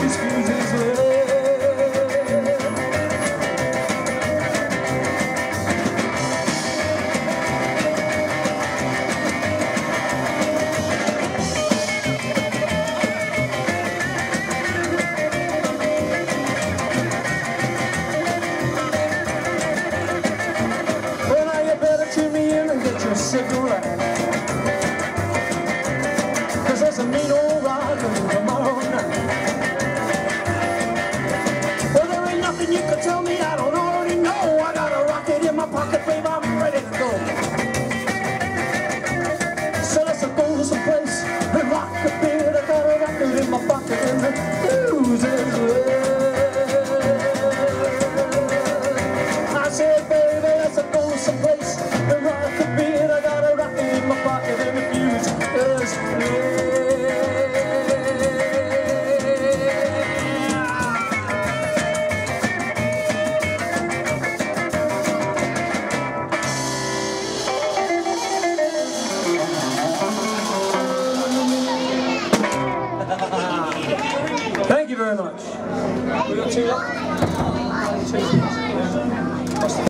his fuses lit. Well, now you better tune me in and get your cigarette, 'cause there's a mean old ride tomorrow night. Well, there ain't nothing you can tell me I don't already know. I got a rocket in my pocket, babe, I'm ready to go. So let's go to some place and rock a bit. I got a rocket in my pocket and the blues is red. I said, baby, let's go to some place and rock a bit. I got a rocket in my pocket and the fuse is red. Thank you very much. We got two.